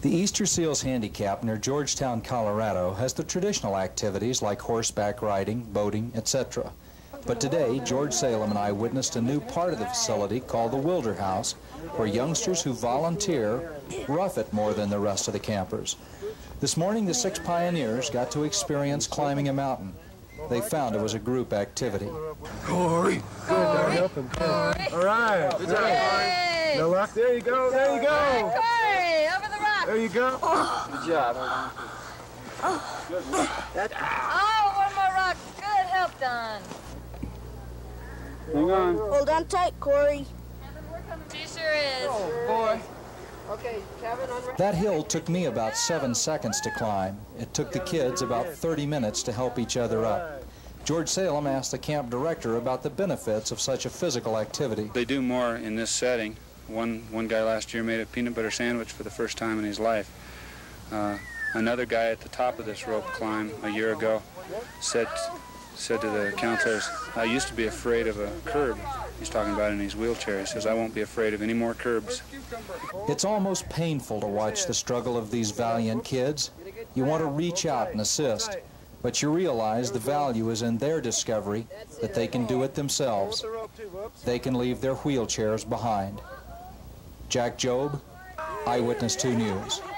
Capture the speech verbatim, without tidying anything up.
The Easter Seals Handicap near Georgetown, Colorado has the traditional activities like horseback riding, boating, et cetera. But today, George Salem and I witnessed a new part of the facility called the Wilder House, where youngsters who volunteer rough it more than the rest of the campers. This morning, the six pioneers got to experience climbing a mountain. They found it was a group activity. Corey! Corey! Good, Corey! All right! Good job, Corey! No luck? There you go, there you go! Corey, over the rock! There you go! Good job. Oh, oh, one more rock. Good help, Don. Hang on. Hold on tight, Corey. He sure is. Oh, boy. Okay, Kevin, on right. That hill took me about seven seconds to climb. It took the kids about thirty minutes to help each other up. George Salem asked the camp director about the benefits of such a physical activity. They do more in this setting. One, one guy last year made a peanut butter sandwich for the first time in his life. Uh, another guy at the top of this rope climb a year ago said, said to the counselors, I used to be afraid of a curb. He's talking about in his wheelchair. He says, I won't be afraid of any more curbs. It's almost painful to watch the struggle of these valiant kids. You want to reach out and assist, but you realize the value is in their discovery that they can do it themselves. They can leave their wheelchairs behind. Jack Jobe, Eyewitness two News.